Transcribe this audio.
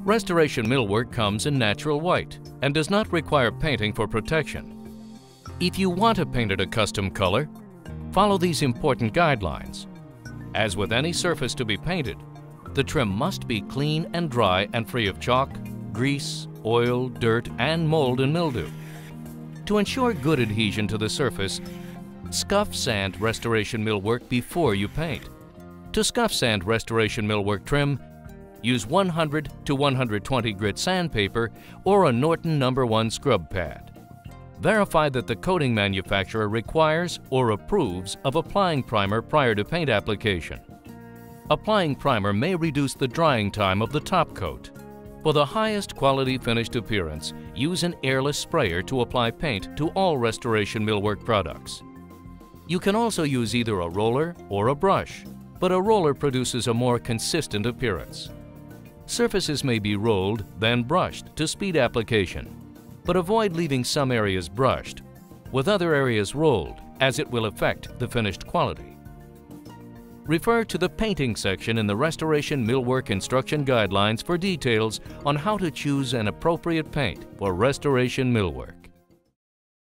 Restoration millwork comes in natural white and does not require painting for protection. If you want to paint it a custom color, follow these important guidelines. As with any surface to be painted, the trim must be clean and dry and free of chalk, grease, oil, dirt, and mold and mildew. To ensure good adhesion to the surface, scuff sand restoration millwork before you paint. To scuff sand restoration millwork trim, use 100 to 120 grit sandpaper or a Norton No. 1 scrub pad. Verify that the coating manufacturer requires or approves of applying primer prior to paint application. Applying primer may reduce the drying time of the top coat. For the highest quality finished appearance, use an airless sprayer to apply paint to all restoration millwork products. You can also use either a roller or a brush, but a roller produces a more consistent appearance. Surfaces may be rolled, then brushed to speed application, but avoid leaving some areas brushed, with other areas rolled, as it will affect the finished quality. Refer to the painting section in the Restoration Millwork Instruction Guidelines for details on how to choose an appropriate paint for restoration millwork.